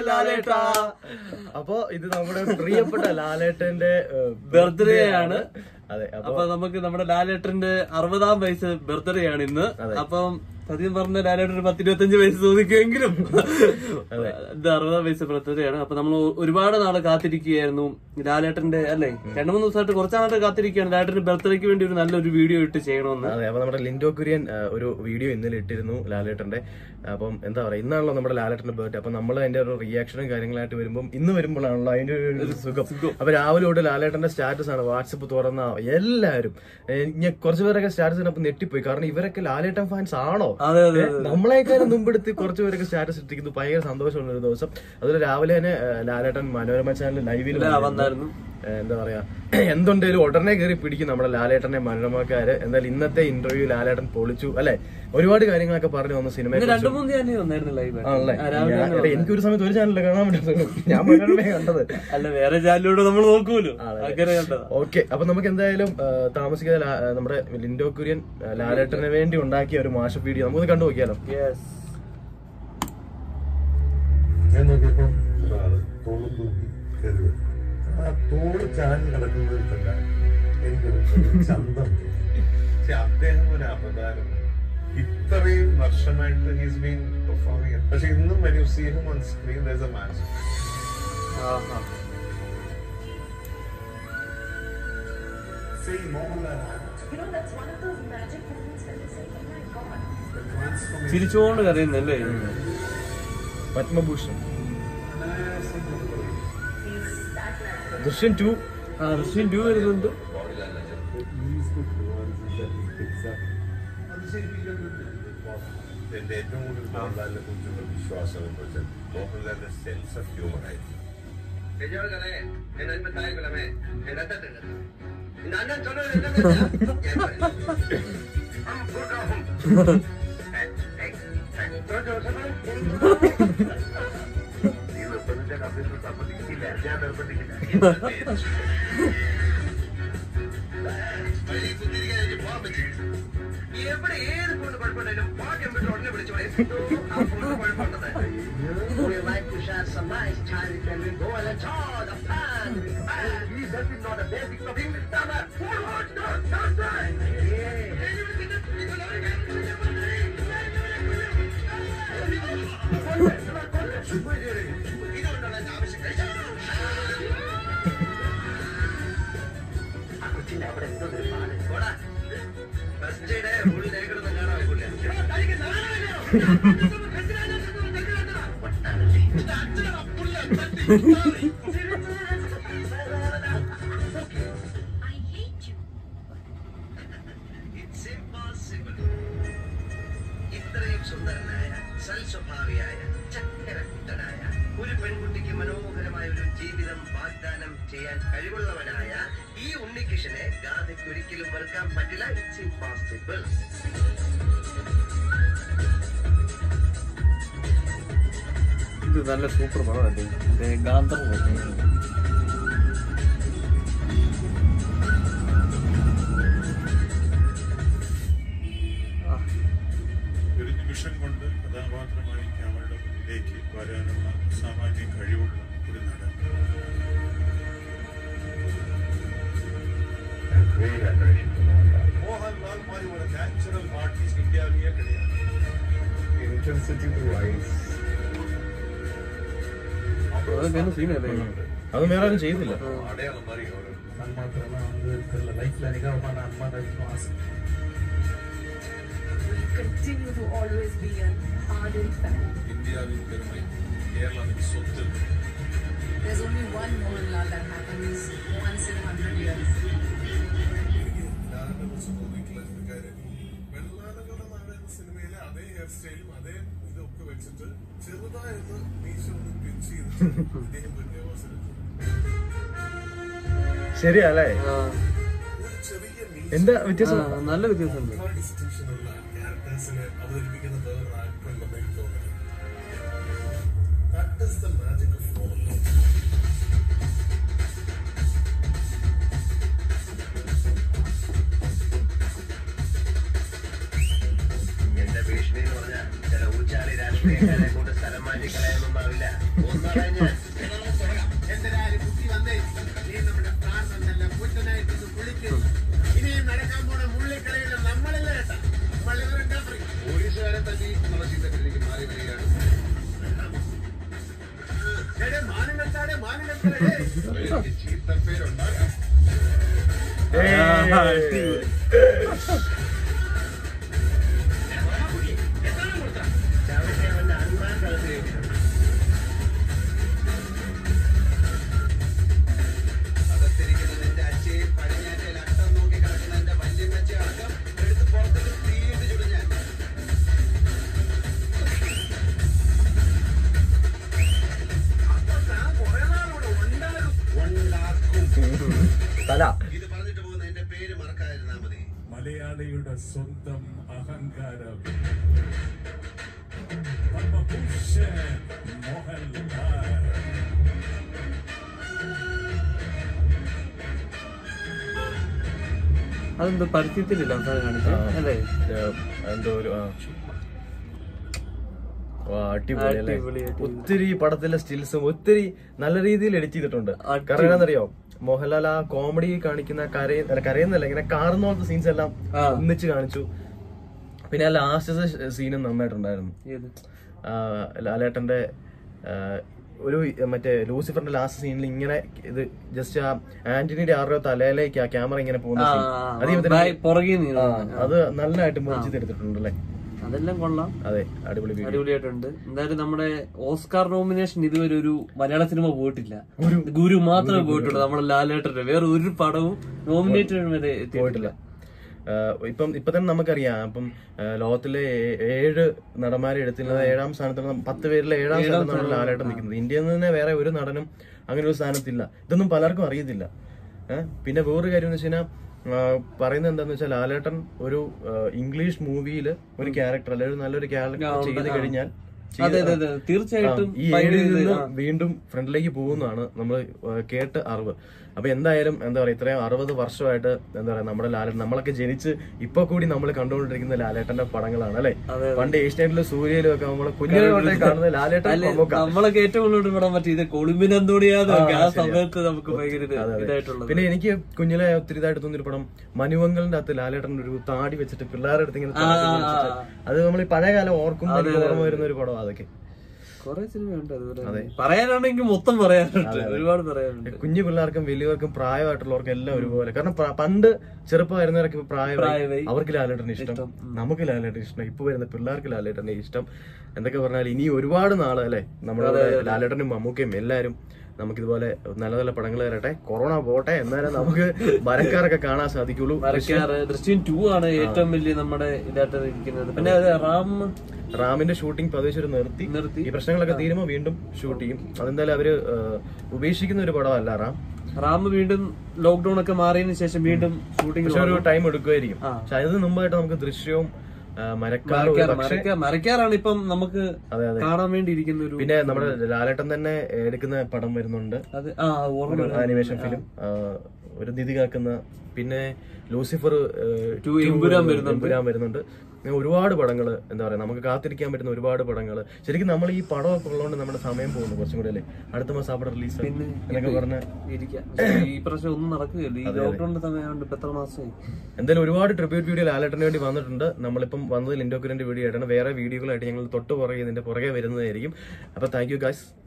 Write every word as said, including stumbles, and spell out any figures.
ലാലേട്ടാ. അപ്പൊ ഇത് നമ്മുടെ പ്രിയപ്പെട്ട ലാലേട്ടന്റെ ബർത്ത്ഡേ ആണ്. അതെ, അപ്പൊ നമുക്ക് നമ്മുടെ ലാലേട്ടന്റെ അറുപതാം വയസ്സ് ബർത്ത്ഡേ ആണ് ഇന്ന്. അപ്പം സത്യം പറഞ്ഞ ലാലേട്ടൻ ഒരു പത്തിരുപത്തഞ്ച് വയസ്സ് തോന്നിക്കുമെങ്കിലും ഇത് അറുപതാം വയസ്സ് ബർത്ത്ഡേ ആണ്. അപ്പൊ നമ്മൾ ഒരുപാട് നാള് കാത്തിരിക്കുകയായിരുന്നു ലാലേട്ടന്റെ, അല്ലേ, രണ്ടു മൂന്ന് ദിവസമായിട്ട് കുറച്ചാളായിട്ട് കാത്തിരിക്കുകയാണ് ലാലേട്ടന്റെ ബർത്ത്ഡേക്ക് വേണ്ടി ഒരു നല്ലൊരു വീഡിയോ ഇട്ട് ചെയ്യണമെന്ന്. അതെ, അപ്പൊ നമ്മുടെ ലിൻഡോ കുര്യൻ ഒരു വീഡിയോ ഇന്നലെ ഇട്ടിരുന്നു ലാലേട്ടന്റെ. അപ്പം എന്താ പറയാ, ഇന്നാണല്ലോ നമ്മുടെ ലാലേട്ടന്റെ ബർത്ത്ഡേ. അപ്പൊ നമ്മൾ അതിന്റെ ഒരു റിയാക്ഷനും കാര്യങ്ങളായിട്ട് വരുമ്പോൾ ഇന്ന് വരുമ്പോഴാണല്ലോ അതിന്റെ ഒരു സുഖം. അപ്പൊ രാവിലെ തൊട്ട് ലാലേട്ടന്റെ സ്റ്റാറ്റസ് ആണ് വാട്സപ്പ് തുറന്ന എല്ലാവരും. ഞാൻ കുറച്ചു പേരൊക്കെ സ്റ്റാറ്റസ് ഇട്ടപ്പോൾ നെട്ടിപ്പോയി. കാരണം ഇവരൊക്കെ ലാലേട്ടൻ ഫാൻസ് ആണോ? നമ്മളെക്കാരും മുമ്പെടുത്ത് കുറച്ചു പേരൊക്കെ സ്റ്റാറ്റസ് ഇട്ടിരിക്കുന്നു. ഭയങ്കര സന്തോഷമുള്ള ഒരു ദിവസം. അതുപോലെ രാവിലെ തന്നെ ലാലേട്ടൻ മനോരമ ചാനൽ ലൈവിൽ വന്നായിരുന്നു. എന്താ പറയാ, എന്തുണ്ടേലും ഉടനെ കയറി പിടിക്കും നമ്മുടെ ലാലേട്ടനെ മനോരമക്കാര്. എന്തായാലും ഇന്നത്തെ ഇന്റർവ്യൂ ലാലേട്ടൻ പൊളിച്ചു, അല്ലെ? ഒരുപാട് കാര്യങ്ങളൊക്കെ പറഞ്ഞു വന്നു സിനിമ. എനിക്കൊരു സമയത്ത് ഒരു ചാനലിൽ കാണാൻ പറ്റുള്ളൂ, ഞാൻ മനോരമയെ കണ്ടത്, അല്ല വേറെ ചാനലിലൂടെ നമ്മൾ നോക്കൂലോ. ഓക്കെ, അപ്പൊ നമുക്ക് എന്തായാലും താമസിക്കാതെ നമ്മുടെ ലിൻഡോ കുര്യൻ ലാലേട്ടന് വേണ്ടി ഉണ്ടാക്കിയ ഒരു മാഷപ്പ് വീഡിയോ നമുക്കൊന്ന് കണ്ടു നോക്കിയാലോ? ആ തോട് ചാഞ്ഞ് കിടക്കുന്നതിൽ തന്നെ എനിക്കൊരു ചന്തം. പക്ഷെ അദ്ദേഹം ഒരു അവതാരം, ഇത്രയും വർഷമായിട്ട് ഹീസ് ബീൻ പെർഫോമിംഗ്. പക്ഷെ ഇന്നും when you see him on screen there's a magic. See Mohanlal, you know that's one of those magic moments when you say oh my god. ചിരിച്ചുകൊണ്ട് കരയുന്നല്ലേ പത്മഭൂഷൺ. ദൃശ്യം ടു ആ ദൃശ്യം ടു വരുന്നുണ്ട്. എന്റെ ഏറ്റവും കൂടുതൽ മോഹൻലാലിനെ കുറിച്ചുള്ള വിശ്വാസം എന്ന് വെച്ചാൽ മോഹൻലാലിന്റെ സെൻസ് ഓഫ് ഹ്യൂമർ ആയിരുന്നു. എവിടെ ഏത് കൊണ്ട് കുഴപ്പമുണ്ടായാലും ഭാഗ്യം വിട്ട് ഉടനെ വിളിച്ചു അവിടെ എന്തോ ഇത്രയും സുന്ദരനായ സൽസ്വഭാവിയായ ചക്കരക്കുട്ടനായ ഒരു പെൺകുട്ടിക്ക് മനോഹരമായ ഒരു ജീവിതം വാഗ്ദാനം ചെയ്യാൻ കഴിവുള്ളവനായ ഈ ഉണ്ണികൃഷ്ണനെ ഗാഥയ്ക്ക് ഒരിക്കലും വെറുക്കാൻ പറ്റില്ല. It's impossible. ഇത് നല്ല സൂപ്പർ പടമല്ലേ, ഗാന്ധർവ്വം. ഒരു നിമിഷം കൊണ്ട് കഥാപാത്രമായി ക്യാമറയുടെ മുന്നിലേക്ക് വരാനുള്ള സാമാന്യ കഴിവുള്ള ഒരു നടൻ. മോഹൻലാൽ മാറി ഒരു നാച്ചുറൽ ആർട്ടിസ്റ്റ് ഇന്ത്യയിലെ கிடையாது. Intensity to eyes. അത് വേറെ ആരും ചെയ്യുന്നില്ല. അടയാളം മാറി ഒരു മാത്രമല്ല ലൈഫിൽ അനുഭവമാണ് അമ്മ continue to always be an ardent fan. ഇന്ത്യയിൽ പെരുമൈ കേരളത്തിൽ സ്വത്ത്. There's only one Mohanlal that happens once in a hundred years. വെള്ളാനകളുടെ നാടൻ സിനിമയിലെ അതേ ഹെയർ സ്റ്റൈലും അതേ ഇതൊക്കെ വെച്ചിട്ട് ചെറുതായിട്ട് മീശ ഒന്ന് പിച്ച് ചെയ്തിട്ട് അദ്ദേഹം വലിയ അവസരം. ശരിയല്ലേ? എന്താ വ്യത്യാസം? നല്ല വ്യത്യാസമുണ്ട്. ക്യാരക്ടേഴ്സിനെ അവതരിപ്പിക്കുന്ന വേറൊരു ആക്ടറുണ്ടെന്ന് എനിക്ക് തോന്നുന്നു. That is the magic of Mohanlal. എന്റെ ഭീഷണി എന്ന് പറഞ്ഞാൽ ചില ഊച്ചാളി രാഷ്ട്രീയക്കാരെ കൊണ്ട് സ്ഥലം മാറ്റി കളയാനൊന്നാവില്ല. പോലീസുകാരെ തന്നെ എന്നുള്ള ചിന്തകളിലേക്ക് മാറി വരികയാണ്. ചീത്തപ്പേരുണ്ടാകാം. അകത്തിരിക്കുന്ന നിന്റെ അച്ഛയെ പടിഞ്ഞാറ്റയിൽ അട്ടം നോക്കി കിടക്കുന്ന എന്റെ വല്യമ്മച്ചെ അടക്കം എടുത്ത് പുറത്തേക്ക് തീയിട്ട് ചുടുഞ്ഞാൻ. തല ഇത് പറഞ്ഞിട്ട് പോകുന്ന എന്റെ പേര് മറക്കാതിരുന്നാ മതി. മലയാളിയുടെ സ്വന്തം അഹങ്കാരം പത്മഭൂഷൺ മോഹൻലാൽ. അതെന്തോ പരിചയത്തിലില്ല അവസാനം കാണിച്ചത് അല്ലേ? എന്തോ ഒരു അടിപൊളി അല്ലേ? അടിപൊളിയായിട്ട് ഒത്തിരി പടത്തിലെ സ്റ്റിൽസും ഒത്തിരി നല്ല രീതിയിൽ എഡിറ്റ് ചെയ്തിട്ടുണ്ട്. കാരണം എന്താണെന്നറിയോ, മോഹൻലാൽ ആ കോമഡി കാണിക്കുന്ന കരയ കരയുന്നല്ല ഇങ്ങനെ കാറുന്ന പോലത്തെ സീൻസ് എല്ലാം ഒന്നിച്ച് കാണിച്ചു. പിന്നെ ആ ലാസ്റ്റത്തെ സീനും നന്നായിട്ടുണ്ടായിരുന്നു. ലാലേട്ടന്റെ ഒരു മറ്റേ ലൂസിഫറിന്റെ ലാസ്റ്റ് സീനിൽ ഇങ്ങനെ ഇത് ജസ്റ്റ് ആ ആന്റണിയുടെ ആറോ തലയിലേക്ക് ആ ക്യാമറ ഇങ്ങനെ പോകുന്ന scene. അത് നല്ലതായിട്ട് മുറിച്ച് എടുത്തിട്ടുണ്ട് അല്ലേ? അതെല്ലാം കൊള്ളാം. അതെ, അടിപൊളി അടിപൊളിയായിട്ടുണ്ട്. എന്തായാലും നമ്മുടെ ഓസ്കാർ നോമിനേഷൻ ഇതുവരെ ഒരു മലയാള സിനിമ പോയിട്ടില്ല. ഗുരു മാത്രമേ പോയിട്ടുള്ളൂ നമ്മുടെ ലാലേട്ടന്റെ. വേറെ ഒരു പടവും നോമിനേറ്റ് വരെ പോയിട്ടില്ല. ഇപ്പം ഇപ്പൊ തന്നെ നമുക്കറിയാം, ഇപ്പം ലോകത്തിലെ ഏഴ് നടന്മാരെ എടുത്തിരുന്നത് ഏഴാം സ്ഥാനത്താണ്, പത്ത് പേരിലെ ഏഴാം സ്ഥാനത്താണ് ലാലേട്ടൻ നിൽക്കുന്നത്. ഇന്ത്യയിൽ നിന്ന് തന്നെ വേറെ ഒരു നടനും അങ്ങനെ ഒരു സ്ഥാനത്തില്ല. ഇതൊന്നും പലർക്കും അറിയത്തില്ല. പിന്നെ വേറൊരു കാര്യം എന്ന് വെച്ച് കഴിഞ്ഞാൽ പറയുന്നത് എന്താന്ന് വെച്ചാൽ, ലാലേട്ടൻ ഒരു ഇംഗ്ലീഷ് മൂവിയിൽ ഒരു ക്യാരക്ടർ അല്ലെങ്കിൽ നല്ലൊരു ക്യാരക്ടർ ചെയ്ത് കഴിഞ്ഞാൽ തീർച്ചയായിട്ടും ഈ ഏഴിൽ നിന്ന് വീണ്ടും ഫ്രണ്ടിലേക്ക് പോകുന്നതാണ് നമ്മൾ കേട്ട് അറിവ്. അപ്പൊ എന്തായാലും എന്താ പറയാ, ഇത്രയും അറുപത് വർഷമായിട്ട് എന്താ പറയാ നമ്മുടെ ലാലേട്ടൻ, നമ്മളൊക്കെ ജനിച്ച് ഇപ്പൊ കൂടി നമ്മൾ കണ്ടുകൊണ്ടിരിക്കുന്ന ലാലേട്ടന്റെ പടങ്ങളാണ് അല്ലെ. പണ്ട് ഏഷ്യാനെറ്റിലും സൂര്യയിലും ഒക്കെ നമ്മളെ കുഞ്ഞുങ്ങളെ കാണുന്ന ലാലേട്ടൻ. നമ്മളൊക്കെ ഏറ്റവും കൂടുതൽ വിടാൻ പറ്റിയത് കൊളുമ്പിനെന്തോടിയാതൊക്കെ ആ സമയത്ത് നമുക്ക് ഭയങ്കര ഇതായിട്ടുള്ളത്. പിന്നെ എനിക്ക് കുഞ്ഞിലെ ഒത്തിരി ഇതായിട്ട് തോന്നിയൊരു പടം മനുവങ്കലിന്റെ അകത്ത് ലാലേട്ടൻ ഒരു താടി വെച്ചിട്ട് പിള്ളേരുടെ അടുത്ത് ഇങ്ങനെ അത് നമ്മൾ ഈ പഴയ കാലം ഓർക്കുമ്പോൾ ഓർമ്മ വരുന്ന ഒരു പടം. അതൊക്കെ കുറെ സിനിമയുണ്ട്. അതുപോലെ പറയാനാണെങ്കിൽ മൊത്തം പറയാനുണ്ട്, ഒരുപാട് പറയാനുണ്ട്. കുഞ്ഞു പിള്ളേർക്കും വലിയവർക്കും പ്രായമായിട്ടുള്ളവർക്കും എല്ലാം ഒരുപോലെ. കാരണം പണ്ട് ചെറുപ്പമായിരുന്നവരൊക്കെ പ്രായമായി, അവർക്ക് ലാലേട്ടനെ ഇഷ്ടം, നമുക്ക് ലാലേട്ടനെ ഇഷ്ടം, ഇപ്പൊ വരുന്ന പിള്ളേർക്ക് ലാലേട്ടനെ ഇഷ്ടം. എന്തൊക്കെ പറഞ്ഞാൽ ഇനി ഒരുപാട് നാള് അല്ലെ നമ്മുടെ ലാലേട്ടനും മമ്മൂക്കയും എല്ലാരും നമുക്കിതുപോലെ നല്ല നല്ല പടങ്ങൾ തരട്ടെ. കൊറോണ പോട്ടെ, എന്നാലും നമുക്ക് മരക്കാരൊക്കെ കാണാൻ സാധിക്കുള്ളൂ. ദൃശ്യം ടു ആണ് ഏറ്റവും വലിയ നമ്മുടെ ഇതായിട്ട് ഇരിക്കുന്നത്. പിന്നെ റാം റാമിന്റെ ഷൂട്ടിംഗ് പതിവശം നിർത്തി നിർത്തി ഈ പ്രശ്നങ്ങളൊക്കെ തീരുമ്പോൾ വീണ്ടും ഷൂട്ട് ചെയ്യും. അതെന്തായാലും അവര് ഉപേക്ഷിക്കുന്ന ഒരു പടമല്ല റാം. റാം വീണ്ടും ലോക്ക്ഡൌൺ ഒക്കെ മാറിയതിനു ശേഷം വീണ്ടും ഷൂട്ടിംഗ് ഒരു ടൈം എടുക്കുമായിരിക്കും. പക്ഷെ അതിന് മുമ്പായിട്ട് നമുക്ക് ദൃശ്യവും മരക്കാറാണ് ഇപ്പം നമുക്ക് കാണാൻ വേണ്ടി ഇരിക്കുന്ന ഒരു. പിന്നെ നമ്മുടെ ലാലേട്ടൻ തന്നെ എടുക്കുന്ന പടം വരുന്നുണ്ട്, ആനിമേഷൻ ഫിലിം, ഒരു നിധി കാക്കുന്ന. പിന്നെ ലൂസിഫർ എമ്പുരാൻ വരുന്നുണ്ട്. ഒരുപാട് പടങ്ങള് എന്താ പറയാ, നമുക്ക് കാത്തിരിക്കാൻ പറ്റുന്ന ഒരുപാട് പടങ്ങള്. ശരിക്കും നമ്മൾ ഈ പടമൊക്കെ ഉള്ളതുകൊണ്ട് നമ്മുടെ സമയം പോകുന്നു കുറച്ചും കൂടെ അല്ലേ. അടുത്ത മാസം അവിടെ റിലീസ് എന്നൊക്കെ പറഞ്ഞ ഈ പ്രശ്നം ഒന്നും നടക്കുകയല്ല. ഈ ലോക്ക്ഡൌണിന്റെ സമയമുണ്ട്. ഇപ്പൊ എത്ര മാസമായി. എന്തായാലും ഒരുപാട് ട്രിബ്യൂട്ട് വീഡിയോ ലാലേട്ടന് വേണ്ടി വന്നിട്ടുണ്ട്. നമ്മളിപ്പം വന്നത് ലിൻഡോക്കുരന്റെ വീഡിയോ ആയിട്ടാണ്. വേറെ വീഡിയോകളായിട്ട് ഞങ്ങൾ തൊട്ട് പുറകെ ഇതിന്റെ പുറകെ വരുന്നതായിരിക്കും. അപ്പൊ താങ്ക് യു ഗൈസ്.